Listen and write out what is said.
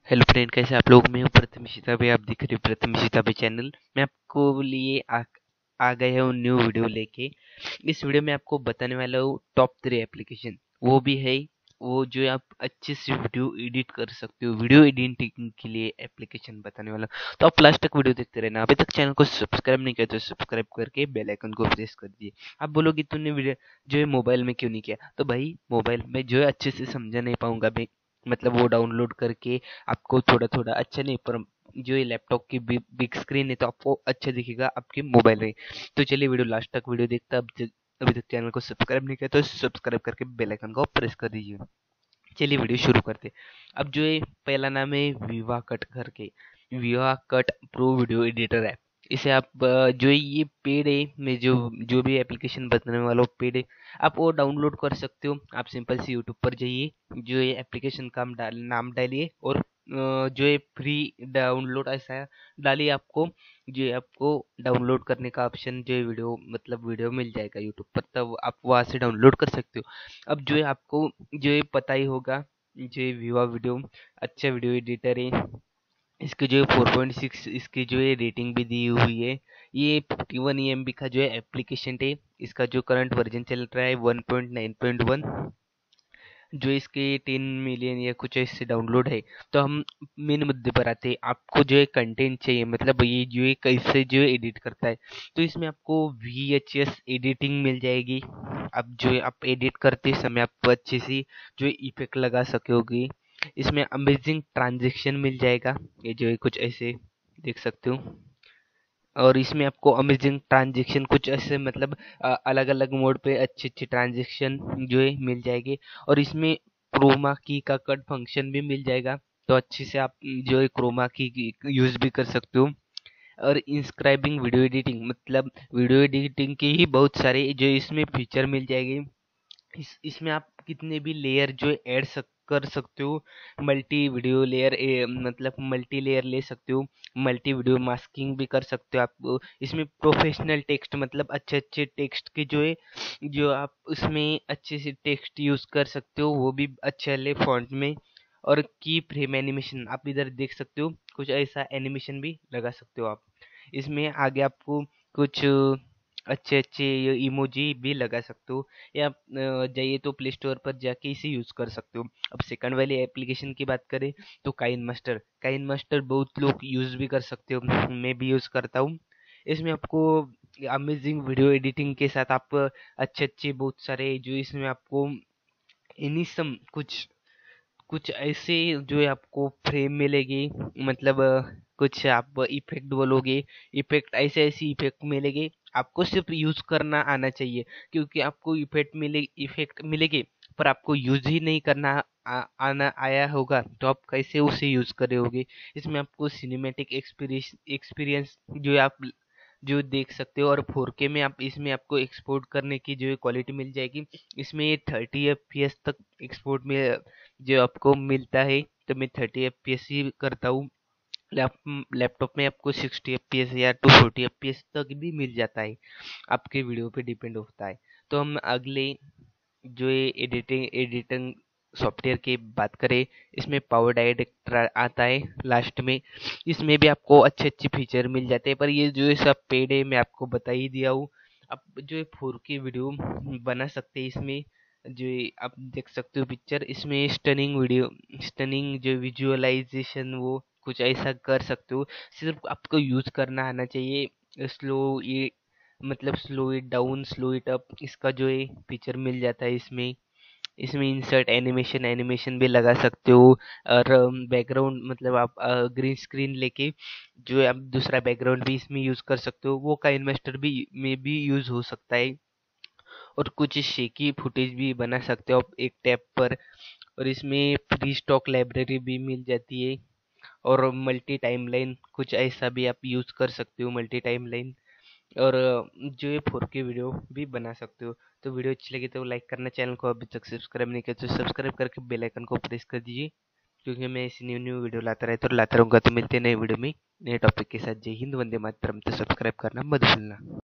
Hello friend, कैसे आप लोग। मैं हूँ प्रथम सीताबे, आप दिख रहे हो प्रथम सीताबे चैनल। मैं आपको लिए आ गया हूँ न्यू वीडियो लेके। इस वीडियो में आपको बताने वाला हूँ टॉप 3 एप्लीकेशन। वो भी है वो जो आप अच्छे से वीडियो एडिट कर सकते हो। वीडियो एडिटिंग के लिए एप्लीकेशन बताने वाला हूँ, तो आप लास्ट तक वीडियो देखते रहना। अभी तक चैनल को सब्सक्राइब नहीं किया तो सब्सक्राइब करके बेल आइकन को प्रेस कर दीजिए। आप बोलोगे तूने वीडियो जो है मोबाइल में क्यों नहीं किया, तो भाई मोबाइल में जो है अच्छे से समझा नहीं पाऊंगा मैं। मतलब वो डाउनलोड करके आपको थोड़ा थोड़ा अच्छा नहीं, पर जो ये लैपटॉप की बिग स्क्रीन है तो आपको अच्छा दिखेगा आपके मोबाइल में। तो चलिए वीडियो लास्ट तक वीडियो देखता। अभी तक चैनल को सब्सक्राइब नहीं किया तो सब्सक्राइब करके बेल आइकन को प्रेस कर दीजिए। चलिए वीडियो शुरू करते। अब जो है पहला नाम है विवा कट करके। विवा कट प्रो वीडियो एडिटर है। इसे आप जो है ये पेड है। मैं जो जो भी एप्लीकेशन बताने वाला हूँ पेड है। आप वो डाउनलोड कर सकते हो। आप सिंपल से यूट्यूब पर जाइए, जो ये एप्लीकेशन का नाम डालिए और जो है फ्री डाउनलोड ऐसा डालिए। आपको जो है आपको डाउनलोड करने का ऑप्शन जो है वीडियो मतलब वीडियो मिल जाएगा यूट्यूब पर, तब आप वहाँ से डाउनलोड कर सकते हो। अब जो है आपको जो ये पता ही होगा, जो ये विवा वीडियो अच्छा वीडियो एडिटर है। इसकी जो है 4.6 इसकी जो है रेटिंग भी दी हुई है। ये 51 MB का जो है एप्लीकेशन है। इसका जो करंट वर्जन चल रहा है 1.9.1। जो इसके 10 मिलियन या कुछ इससे डाउनलोड है। तो हम मेन मुद्दे पर आते हैं। आपको जो है कंटेंट चाहिए, मतलब ये जो है कैसे जो है एडिट करता है। तो इसमें आपको VHS एडिटिंग मिल जाएगी। अब जो है आप एडिट करते समय आप अच्छे से जो है इफेक्ट लगा सकोगे। इसमें अमेजिंग ट्रांजेक्शन मिल जाएगा। ये जो है कुछ ऐसे देख सकते हो। और इसमें आपको अमेजिंग ट्रांजेक्शन कुछ ऐसे मतलब अलग अलग मोड पे अच्छे अच्छे ट्रांजेक्शन जो है मिल जाएंगे। और इसमें क्रोमा की का कट फंक्शन भी मिल जाएगा। तो अच्छे से आप जो है क्रोमा की यूज भी कर सकते हो। और इंस्क्राइबिंग वीडियो एडिटिंग, मतलब वीडियो एडिटिंग के ही बहुत सारे जो इसमें फीचर मिल जाएंगे। इसमें आप कितने भी लेयर जो ऐड कर सकते हो। मल्टी वीडियो लेयर मतलब मल्टी लेयर ले सकते हो। मल्टी वीडियो मास्किंग भी कर सकते हो आप। इसमें प्रोफेशनल टेक्स्ट, मतलब अच्छे अच्छे टेक्स्ट के जो है जो आप उसमें अच्छे से टेक्स्ट यूज कर सकते हो, वो भी अच्छे वाले फॉन्ट में। और की फ्रेम एनिमेशन आप इधर देख सकते हो, कुछ ऐसा एनिमेशन भी लगा सकते हो आप। इसमें आगे आपको कुछ अच्छे अच्छे इमोजी भी लगा सकते हो। या जाइए तो प्ले स्टोर पर जाके इसे यूज कर सकते हो। अब सेकंड वाली एप्लीकेशन की बात करें तो काइन मास्टर बहुत लोग यूज भी कर सकते हो, मैं भी यूज करता हूँ। इसमें आपको अमेजिंग वीडियो एडिटिंग के साथ आप अच्छे अच्छे बहुत सारे जो इसमें आपको एनिसम कुछ कुछ ऐसे जो है आपको फ्रेम मिलेगी। मतलब कुछ आप इफेक्ट बोलोगे, इफेक्ट ऐसे ऐसी इफेक्ट मिलेगी। आपको सिर्फ यूज करना आना चाहिए, क्योंकि आपको इफेक्ट मिलेगी पर आपको यूज ही नहीं करना आना आया होगा तो आप कैसे उसे यूज करोगे। इसमें आपको सिनेमैटिक एक्सपीरियंस जो है आप जो देख सकते हो। और 4K में आप इसमें आपको एक्सपोर्ट करने की जो है क्वालिटी मिल जाएगी। इसमें 30 FPS तक एक्सपोर्ट में जो आपको मिलता है। तो मैं 30 FPS ही करता हूँ। लैपटॉप में आपको 60 FPS या 240 FPS तक भी मिल जाता है, आपके वीडियो पे डिपेंड होता है। तो हम अगले जो ये एडिटिंग सॉफ्टवेयर की बात करें, इसमें पावर डायरेक्टर आता है लास्ट में। इसमें भी आपको अच्छे अच्छे फीचर मिल जाते हैं, पर ये जो है सब पेड है, मैं आपको बता ही दिया हूँ। आप जो है 4K वीडियो बना सकते हैं इसमें। जो ये आप देख सकते हो पिक्चर, इसमें स्टनिंग जो विजुअलाइजेशन वो कुछ ऐसा कर सकते हो। सिर्फ आपको यूज करना आना चाहिए। Slow it down, slow it up, इसका जो है फीचर मिल जाता है इसमें। इसमें इंसर्ट एनिमेशन भी लगा सकते हो। और बैकग्राउंड मतलब आप ग्रीन स्क्रीन लेके जो है आप दूसरा बैकग्राउंड भी इसमें यूज कर सकते हो। वो का इन्वेस्टर भी में भी यूज हो सकता है। और कुछ शेकी फुटेज भी बना सकते हो आप एक टैब पर। और इसमें फ्री स्टॉक लाइब्रेरी भी मिल जाती है। और मल्टी टाइमलाइन कुछ ऐसा भी आप यूज कर सकते हो, मल्टी टाइमलाइन। और जो ये 4K वीडियो भी बना सकते हो। तो वीडियो अच्छी लगी तो लाइक करना, चैनल को अभी तक सब्सक्राइब नहीं किया तो सब्सक्राइब करके बेल आइकन को प्रेस कर दीजिए, क्योंकि मैं ऐसी न्यू न्यू वीडियो लाता रहता और लाता रहूँगा। तो मिलते हैं नए वीडियो में नए टॉपिक के साथ। जय हिंद, वंदे मातरम। तो सब्सक्राइब करना मत भूलना।